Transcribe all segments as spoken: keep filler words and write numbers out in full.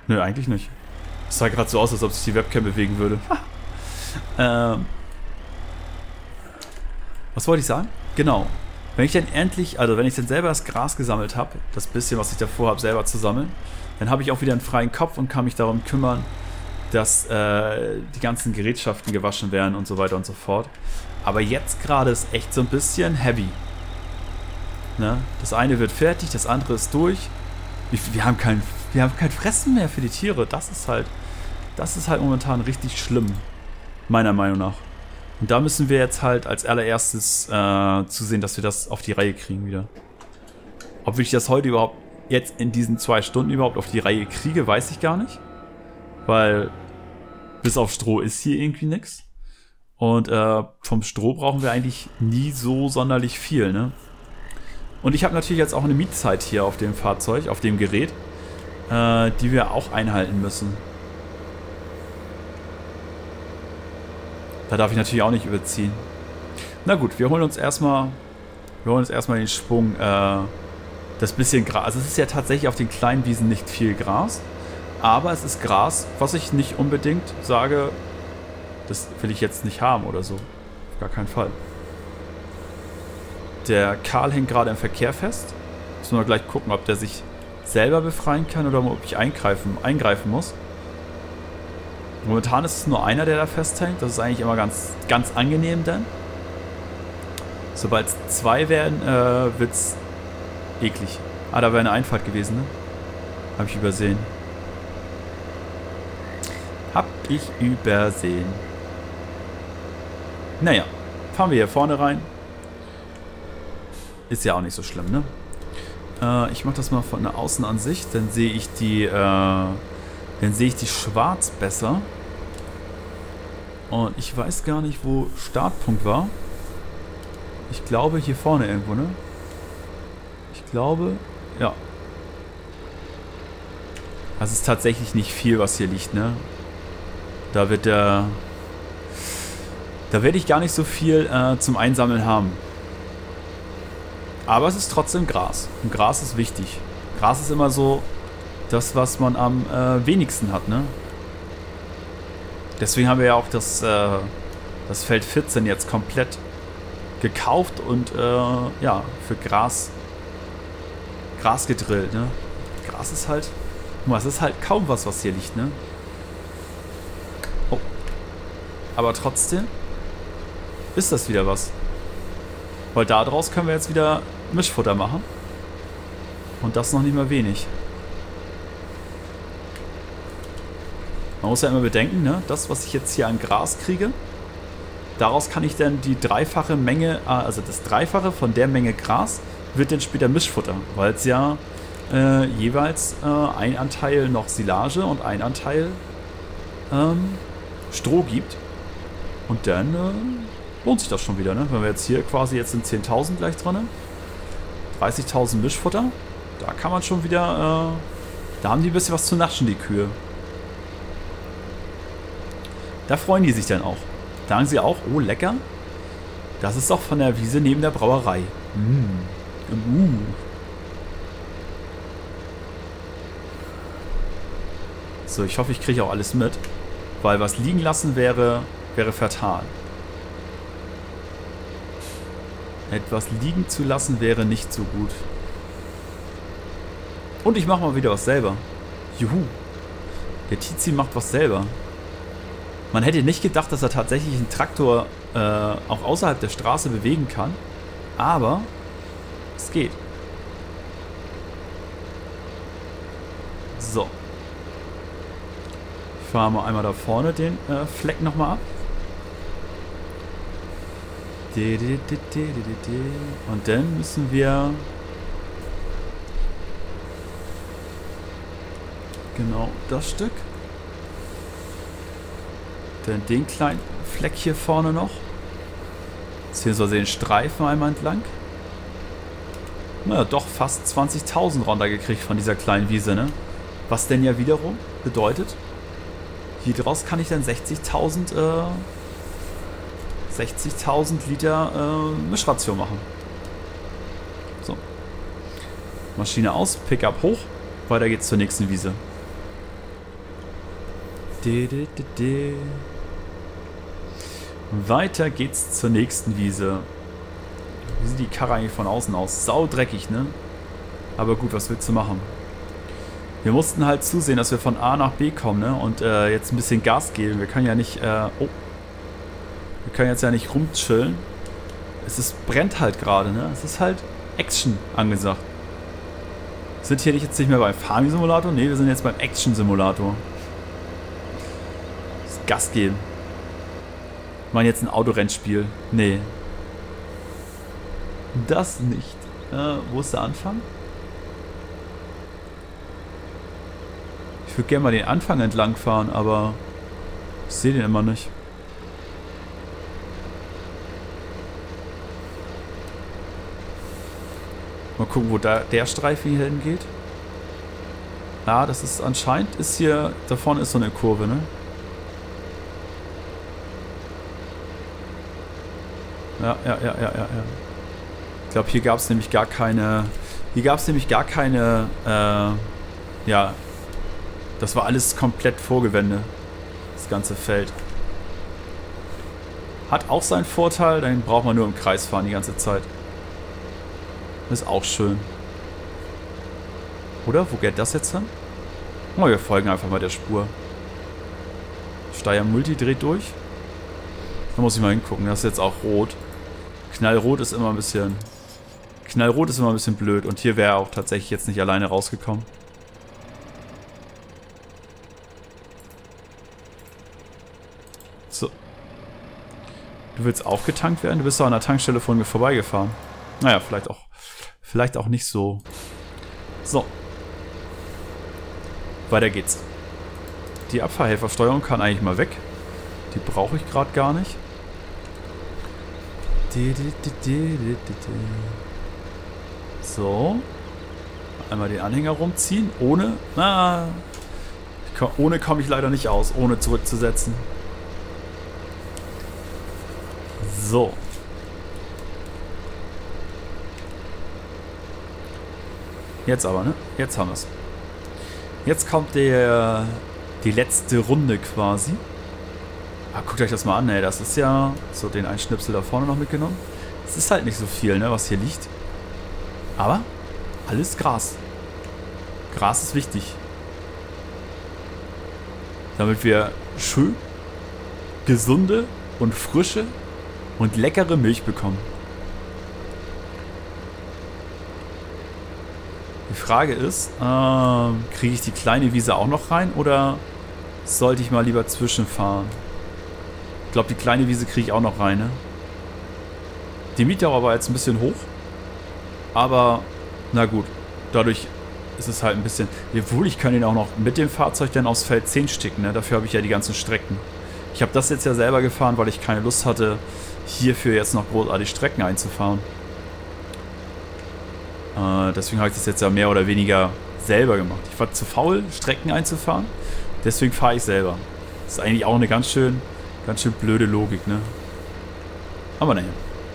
Nö, eigentlich nicht. Es sah gerade so aus, als ob sich die Webcam bewegen würde. ähm, was wollte ich sagen? Genau. Wenn ich dann endlich, also wenn ich dann selber das Gras gesammelt habe, das bisschen, was ich davor habe, selber zu sammeln, dann habe ich auch wieder einen freien Kopf und kann mich darum kümmern, dass äh, die ganzen Gerätschaften gewaschen werden und so weiter und so fort. Aber jetzt gerade ist echt so ein bisschen heavy. Ne? Das eine wird fertig, das andere ist durch. Wir, wir, haben kein, wir haben kein Fressen mehr für die Tiere. Das ist halt, das ist halt momentan richtig schlimm. Meiner Meinung nach. Und da müssen wir jetzt halt als allererstes äh, zusehen, dass wir das auf die Reihe kriegen wieder. Ob ich das heute überhaupt, jetzt in diesen zwei Stunden überhaupt auf die Reihe kriege, weiß ich gar nicht. Weil bis auf Stroh ist hier irgendwie nichts. Und äh, vom Stroh brauchen wir eigentlich nie so sonderlich viel, ne? Und ich habe natürlich jetzt auch eine Mietzeit hier auf dem Fahrzeug, auf dem Gerät, äh, die wir auch einhalten müssen. Da darf ich natürlich auch nicht überziehen. Na gut, wir holen uns erstmal, wir holen uns erstmal den Schwung, äh, das bisschen Gras. Also es ist ja tatsächlich auf den kleinen Wiesen nicht viel Gras, aber es ist Gras, was ich nicht unbedingt sage, das will ich jetzt nicht haben oder so. Auf gar keinen Fall. Der Karl hängt gerade im Verkehr fest. Müssen wir gleich gucken, ob der sich selber befreien kann oder ob ich eingreifen, eingreifen muss. Momentan ist es nur einer, der da festhängt. Das ist eigentlich immer ganz, ganz angenehm dann. Sobald es zwei werden, äh, wird es eklig. Ah, da wäre eine Einfahrt gewesen, ne? Habe ich übersehen. Hab ich übersehen. Naja, fahren wir hier vorne rein. Ist ja auch nicht so schlimm, ne? Äh, ich mache das mal von der Außenansicht, dann sehe ich die, äh, dann sehe ich die schwarz besser. Und ich weiß gar nicht, wo Startpunkt war. Ich glaube hier vorne irgendwo, ne? Ich glaube, ja. Das ist tatsächlich nicht viel, was hier liegt, ne? Da wird der, da werde ich gar nicht so viel äh, zum Einsammeln haben. Aber es ist trotzdem Gras. Und Gras ist wichtig. Gras ist immer so das, was man am äh, wenigsten hat, ne? Deswegen haben wir ja auch das, äh, das Feld vierzehn jetzt komplett gekauft und äh, ja, für Gras, Gras gedrillt, ne? Gras ist halt, guck mal, es ist halt kaum was, was hier liegt, ne? Oh. Aber trotzdem ist das wieder was. Weil daraus können wir jetzt wieder Mischfutter machen. Und das noch nicht mal wenig. Man muss ja immer bedenken, ne? Das, was ich jetzt hier an Gras kriege, daraus kann ich dann die dreifache Menge, also das Dreifache von der Menge Gras, wird dann später Mischfutter. Weil es ja äh, jeweils äh, ein Anteil noch Silage und ein Anteil ähm, Stroh gibt. Und dann äh, lohnt sich das schon wieder, ne? Wenn wir jetzt hier quasi, jetzt sind zehntausend gleich dran, dreißigtausend Mischfutter, da kann man schon wieder, äh, da haben die ein bisschen was zu naschen, die Kühe. Da freuen die sich dann auch. Da sagen sie auch, oh lecker, das ist doch von der Wiese neben der Brauerei. Mm. Uh. So, ich hoffe, ich kriege auch alles mit, weil was liegen lassen wäre, wäre fatal. Etwas liegen zu lassen wäre nicht so gut. Und ich mache mal wieder was selber. Juhu. Der Tizi macht was selber. Man hätte nicht gedacht, dass er tatsächlich einen Traktor äh, auch außerhalb der Straße bewegen kann. Aber es geht. So. Ich fahre mal einmal da vorne den äh, Fleck nochmal ab. Und dann müssen wir genau das Stück. Dann den kleinen Fleck hier vorne noch. Beziehungsweise den Streifen einmal entlang. Naja, doch fast zwanzigtausend runtergekriegt von dieser kleinen Wiese, ne? Was denn ja wiederum bedeutet, hier draus kann ich dann sechzigtausend äh, sechzigtausend Liter äh, Mischration machen. So. Maschine aus, Pickup hoch, weiter geht's zur nächsten Wiese. Weiter geht's zur nächsten Wiese. Wie sieht die Karre eigentlich von außen aus? Saudreckig, ne? Aber gut, was willst du machen? Wir mussten halt zusehen, dass wir von A nach B kommen, ne? Und äh, jetzt ein bisschen Gas geben. Wir können ja nicht, äh, oh. Wir können jetzt ja nicht rumchillen. Es ist, brennt halt gerade, ne? Es ist halt Action angesagt. Sind hier jetzt nicht mehr beim Farming-Simulator? Ne, wir sind jetzt beim Action-Simulator. Gas geben. Wir machen jetzt ein Autorennspiel. Nee. Das nicht. Äh, wo ist der Anfang? Ich würde gerne mal den Anfang entlang fahren, aber ich sehe den immer nicht. Mal gucken, wo da der Streifen hier hingeht. Ja, das ist anscheinend, ist hier, da vorne ist so eine Kurve, ne? Ja, ja, ja, ja, ja, ja. Ich glaube, hier gab es nämlich gar keine, hier gab es nämlich gar keine, äh, ja, das war alles komplett Vorgewände, das ganze Feld. Hat auch seinen Vorteil, dann braucht man nur im Kreis fahren die ganze Zeit. Das ist auch schön. Oder? Wo geht das jetzt hin? Oh, wir folgen einfach mal der Spur. Steyr Multi dreht durch. Da muss ich mal hingucken. Das ist jetzt auch rot. Knallrot ist immer ein bisschen... Knallrot ist immer ein bisschen blöd. Und hier wäre er auch tatsächlich jetzt nicht alleine rausgekommen. So. Du willst aufgetankt werden? Du bist doch an der Tankstelle vor mir vorbeigefahren. Naja, vielleicht auch... Vielleicht auch nicht so. So. Weiter geht's. Die Abfahrhelfersteuerung kann eigentlich mal weg. Die brauche ich gerade gar nicht. So. Einmal den Anhänger rumziehen. Ohne... Na, ohne komme ich leider nicht aus. Ohne zurückzusetzen. So. Jetzt aber, ne? Jetzt haben wir es. Jetzt kommt der, die letzte Runde quasi. Ah, guckt euch das mal an, ey. Das ist ja... So, den einen Schnipsel da vorne noch mitgenommen. Es ist halt nicht so viel, ne, was hier liegt. Aber alles Gras. Gras ist wichtig. Damit wir schön, gesunde und frische und leckere Milch bekommen. Die Frage ist, ähm, kriege ich die kleine Wiese auch noch rein oder sollte ich mal lieber zwischenfahren? Ich glaube, die kleine Wiese kriege ich auch noch rein, ne? Die Mietdauer war jetzt ein bisschen hoch, aber na gut, dadurch ist es halt ein bisschen... Obwohl, ich kann ihn auch noch mit dem Fahrzeug dann aufs Feld zehn sticken, ne? Dafür habe ich ja die ganzen Strecken. Ich habe das jetzt ja selber gefahren, weil ich keine Lust hatte, hierfür jetzt noch großartig Strecken einzufahren. Deswegen habe ich das jetzt ja mehr oder weniger selber gemacht. Ich war zu faul, Strecken einzufahren. Deswegen fahre ich selber. Das ist eigentlich auch eine ganz schön, ganz schön blöde Logik, ne? Aber naja.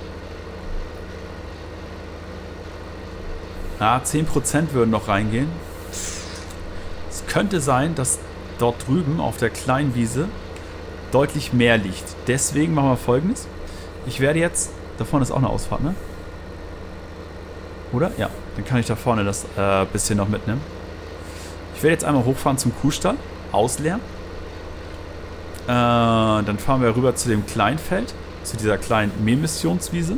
Ah, zehn Prozent würden noch reingehen. Es könnte sein, dass dort drüben auf der kleinen Wiese deutlich mehr liegt. Deswegen machen wir Folgendes. Ich werde jetzt... Da vorne ist auch eine Ausfahrt, ne? Oder? Ja, dann kann ich da vorne das äh, bisschen noch mitnehmen. Ich werde jetzt einmal hochfahren zum Kuhstall, ausleeren. Äh, dann fahren wir rüber zu dem kleinen Feld, zu dieser kleinen Mähmissionswiese.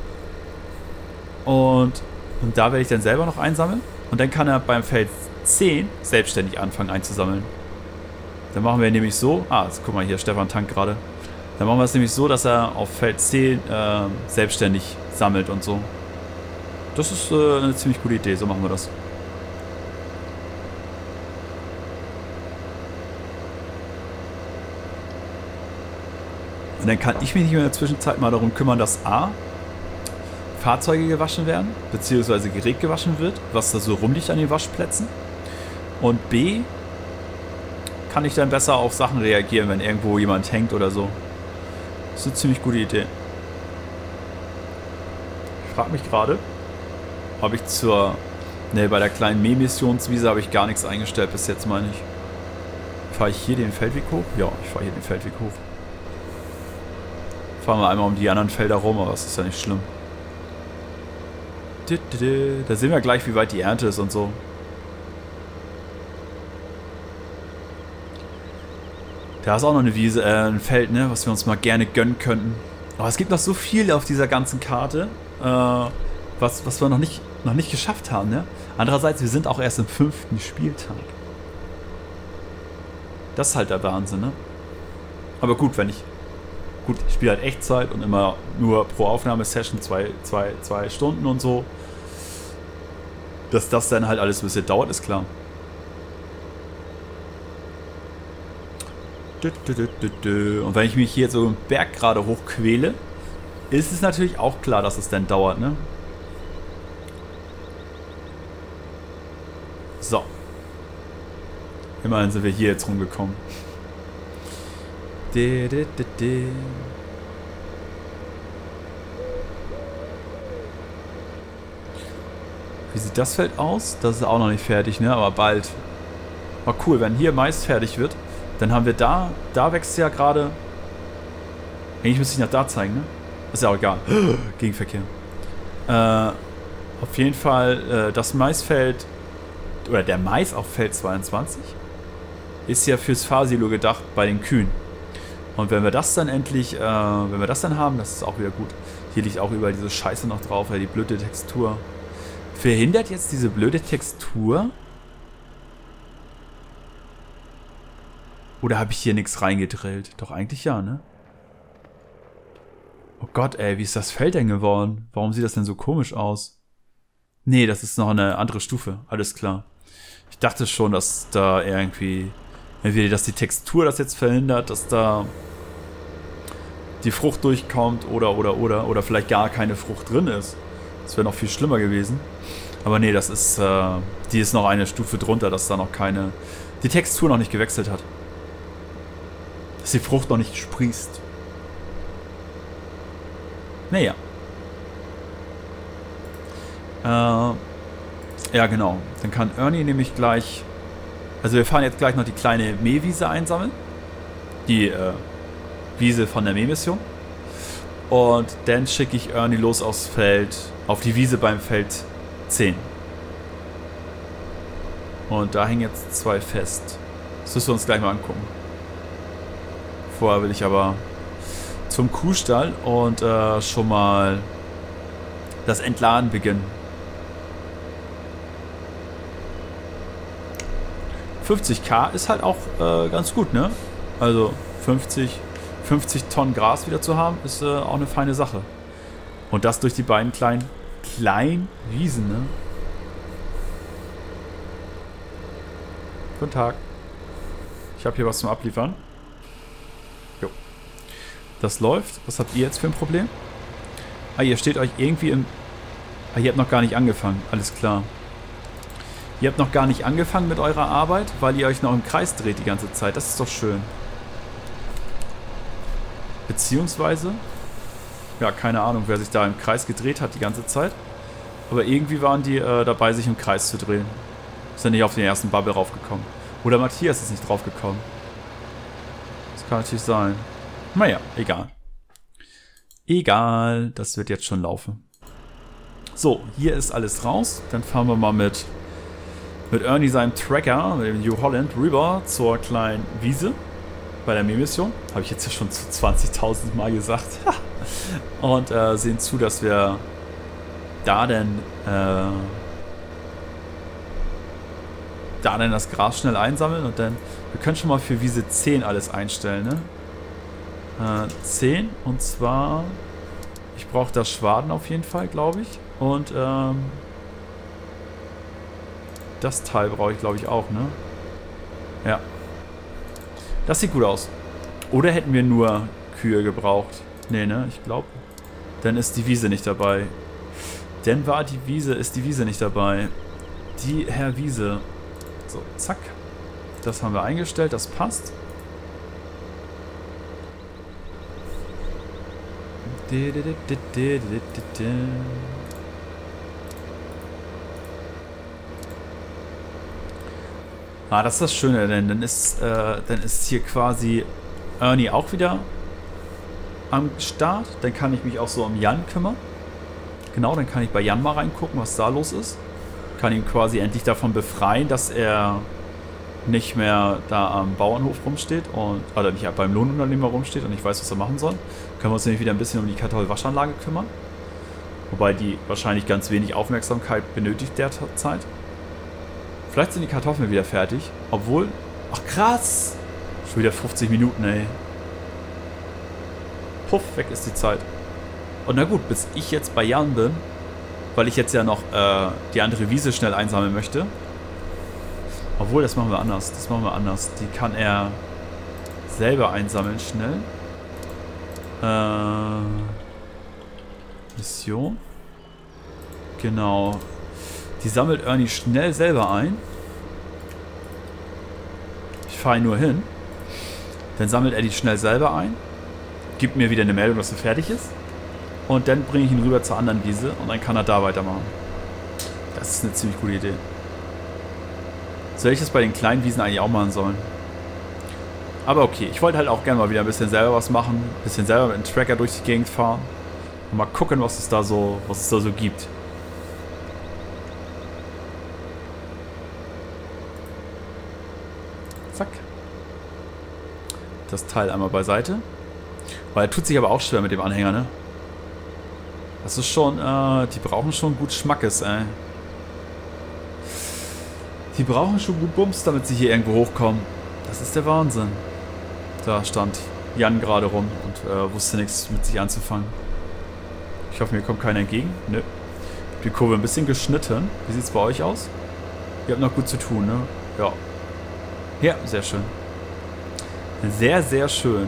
Und, und da werde ich dann selber noch einsammeln. Und dann kann er beim Feld zehn selbstständig anfangen einzusammeln. Dann machen wir nämlich so, ah, jetzt, guck mal hier, Stefan tankt gerade. Dann machen wir es nämlich so, dass er auf Feld zehn äh, selbstständig sammelt und so. Das ist äh, eine ziemlich gute Idee, so machen wir das. Und dann kann ich mich in der Zwischenzeit mal darum kümmern, dass A, Fahrzeuge gewaschen werden, beziehungsweise Gerät gewaschen wird, was da so rumliegt an den Waschplätzen. Und B, kann ich dann besser auf Sachen reagieren, wenn irgendwo jemand hängt oder so. Das ist eine ziemlich gute Idee. Ich frage mich gerade, ob ich zur... Ne, bei der kleinen Mähmissionswiese habe ich gar nichts eingestellt bis jetzt, meine ich. Fahre ich hier den Feldweg hoch? Ja, ich fahre hier den Feldweg hoch. Fahren wir einmal um die anderen Felder rum, aber das ist ja nicht schlimm. Da sehen wir gleich, wie weit die Ernte ist und so. Da ist auch noch eine Wiese, äh, ein Feld, ne, was wir uns mal gerne gönnen könnten. Aber es gibt noch so viel auf dieser ganzen Karte, äh, was, was wir noch nicht, noch nicht geschafft haben, ne? Andererseits, wir sind auch erst im fünften Spieltag. Das ist halt der Wahnsinn, ne? Aber gut, wenn ich... Gut, ich spiele halt Echtzeit und immer nur pro Aufnahmesession zwei, zwei, zwei Stunden und so. Dass das dann halt alles ein bisschen dauert, ist klar. Und wenn ich mich hier so einen Berg gerade hochquäle, ist es natürlich auch klar, dass es dann dauert, ne? So. Immerhin sind wir hier jetzt rumgekommen. Wie sieht das Feld aus? Das ist auch noch nicht fertig, ne? Aber bald. War cool, wenn hier Mais fertig wird. Dann haben wir da, da wächst ja gerade... Eigentlich müsste ich nach da zeigen, ne? Ist ja auch egal. Gegenverkehr. Äh, auf jeden Fall, äh, das Maisfeld, oder der Mais auf Feld zweiundzwanzig, ist ja fürs Fahrsilo gedacht bei den Kühen. Und wenn wir das dann endlich, äh, wenn wir das dann haben, das ist auch wieder gut. Hier liegt auch überall diese Scheiße noch drauf, ja, die blöde Textur. Verhindert jetzt diese blöde Textur... Oder habe ich hier nichts reingedrillt? Doch eigentlich ja, ne? Oh Gott, ey, wie ist das Feld denn geworden? Warum sieht das denn so komisch aus? Nee, das ist noch eine andere Stufe. Alles klar. Ich dachte schon, dass da irgendwie... Entweder, dass die Textur das jetzt verhindert, dass da die Frucht durchkommt oder, oder, oder. Oder vielleicht gar keine Frucht drin ist. Das wäre noch viel schlimmer gewesen. Aber nee, das ist... Äh, die ist noch eine Stufe drunter, dass da noch keine... Die Textur noch nicht gewechselt hat. Dass die Frucht noch nicht sprießt. Naja. Äh, ja, genau. Dann kann Ernie nämlich gleich... Also wir fahren jetzt gleich noch die kleine Mähwiese einsammeln. Die äh, Wiese von der Mähmission. Und dann schicke ich Ernie los aufs Feld, auf die Wiese beim Feld zehn. Und da hängen jetzt zwei fest. Das müssen wir uns gleich mal angucken. Vorher will ich aber zum Kuhstall und äh, schon mal das Entladen beginnen. fünfzigtausend ist halt auch äh, ganz gut, ne? Also fünfzig, fünfzig Tonnen Gras wieder zu haben, ist äh, auch eine feine Sache. Und das durch die beiden kleinen, kleinen Wiesen, ne? Guten Tag. Ich habe hier was zum Abliefern. Jo. Das läuft. Was habt ihr jetzt für ein Problem? Ah, ihr steht euch irgendwie im... Ah, ihr habt noch gar nicht angefangen. Alles klar. Ihr habt noch gar nicht angefangen mit eurer Arbeit, weil ihr euch noch im Kreis dreht die ganze Zeit. Das ist doch schön. Beziehungsweise... Ja, keine Ahnung, wer sich da im Kreis gedreht hat die ganze Zeit. Aber irgendwie waren die äh, dabei, sich im Kreis zu drehen. Sind nicht auf den ersten Bubble raufgekommen. Oder Matthias ist nicht draufgekommen. Das kann natürlich sein. Naja, egal. Egal, das wird jetzt schon laufen. So, hier ist alles raus. Dann fahren wir mal mit, mit Ernie seinem Tracker, mit dem New Holland, rüber zur kleinen Wiese bei der Mähmission. Habe ich jetzt ja schon zu zwanzigtausend Mal gesagt. Und äh, sehen zu, dass wir da denn äh, da dann das Gras schnell einsammeln und dann, wir können schon mal für Wiese zehn alles einstellen, ne? Äh, zehn und zwar, ich brauche das Schwaden auf jeden Fall, glaube ich. Und ähm, das Teil brauche ich, glaube ich, auch, ne? Ja. Das sieht gut aus. Oder hätten wir nur Kühe gebraucht? Nee, ne? Ich glaube. Dann ist die Wiese nicht dabei. Dann war die Wiese, ist die Wiese nicht dabei. Die Herr Wiese. So, zack. Das haben wir eingestellt, das passt. Ah, das ist das Schöne, denn dann ist, äh, dann ist hier quasi Ernie auch wieder am Start. Dann kann ich mich auch so um Jan kümmern. Genau, dann kann ich bei Jan mal reingucken, was da los ist. Kann ihn quasi endlich davon befreien, dass er nicht mehr da am Bauernhof rumsteht und, oder nicht beim Lohnunternehmer rumsteht und nicht weiß, was er machen soll. Können wir uns nämlich wieder ein bisschen um die Kartoffelwaschanlage kümmern. Wobei die wahrscheinlich ganz wenig Aufmerksamkeit benötigt derzeit. Vielleicht sind die Kartoffeln wieder fertig. Obwohl, ach krass, schon wieder fünfzig Minuten, ey. Puff, weg ist die Zeit. Und na gut, bis ich jetzt bei Jan bin, weil ich jetzt ja noch äh, die andere Wiese schnell einsammeln möchte. Obwohl, das machen wir anders. Das machen wir anders. Die kann er selber einsammeln, schnell. Äh, Mission. Genau. Die sammelt Ernie schnell selber ein. Ich fahre ihn nur hin. Dann sammelt er die schnell selber ein. Gibt mir wieder eine Meldung, dass er fertig ist. Und dann bringe ich ihn rüber zur anderen Wiese und dann kann er da weitermachen. Das ist eine ziemlich gute Idee. Soll ich das bei den kleinen Wiesen eigentlich auch machen sollen? Aber okay, ich wollte halt auch gerne mal wieder ein bisschen selber was machen. Ein bisschen selber mit dem Tracker durch die Gegend fahren. Und mal gucken, was es da so, was es da so gibt. Zack. Das Teil einmal beiseite. Weil er tut sich aber auch schwer mit dem Anhänger, ne? Das ist schon, äh, die brauchen schon gut Schmackes, ey. Die brauchen schon gut Bums, damit sie hier irgendwo hochkommen. Das ist der Wahnsinn. Da stand Jan gerade rum und äh, wusste nichts mit sich anzufangen. Ich hoffe, mir kommt keiner entgegen. Nö. Die Kurve ein bisschen geschnitten. Wie sieht es bei euch aus? Ihr habt noch gut zu tun, ne? Ja. Ja, sehr schön. Sehr, sehr schön.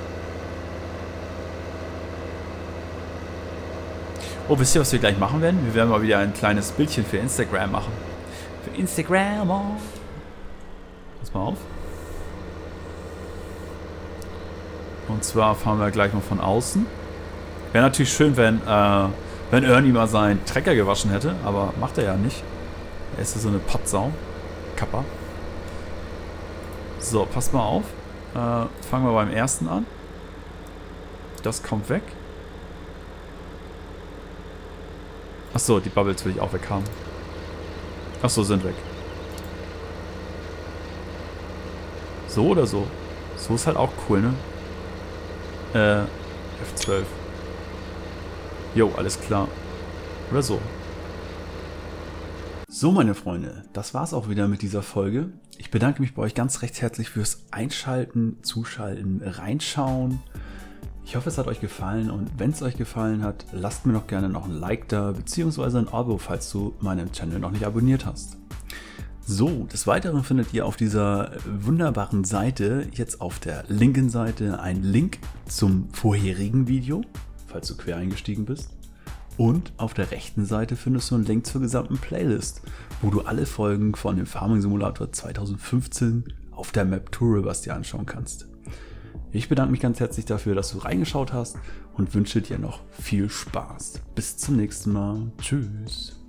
Oh, wisst ihr, was wir gleich machen werden? Wir werden mal wieder ein kleines Bildchen für Instagram machen. Für Instagram. Oh. Pass mal auf. Und zwar fahren wir gleich mal von außen. Wäre natürlich schön, wenn, äh, wenn Ernie mal seinen Trecker gewaschen hätte, aber macht er ja nicht. Er ist ja so eine Pottsau. Kappa. So, passt mal auf. Äh, fangen wir beim ersten an. Das kommt weg. Achso, die Bubbles will ich auch weg haben. Achso, sind weg. So oder so? So ist halt auch cool, ne? Äh, F zwölf. Jo, alles klar. Oder so. So, meine Freunde, das war's auch wieder mit dieser Folge. Ich bedanke mich bei euch ganz recht herzlich fürs Einschalten, Zuschalten, Reinschauen. Ich hoffe, es hat euch gefallen und wenn es euch gefallen hat, lasst mir doch gerne noch ein Like da, beziehungsweise ein Abo, falls du meinen Channel noch nicht abonniert hast. So, des Weiteren findet ihr auf dieser wunderbaren Seite, jetzt auf der linken Seite, einen Link zum vorherigen Video, falls du quer eingestiegen bist. Und auf der rechten Seite findest du einen Link zur gesamten Playlist, wo du alle Folgen von dem Farming Simulator zweitausendfünfzehn auf der Map Touribus dir anschauen kannst. Ich bedanke mich ganz herzlich dafür, dass du reingeschaut hast und wünsche dir noch viel Spaß. Bis zum nächsten Mal. Tschüss.